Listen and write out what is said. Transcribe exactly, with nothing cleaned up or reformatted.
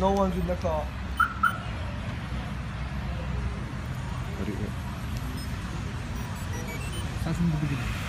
No one's in the car. Start from the beginning.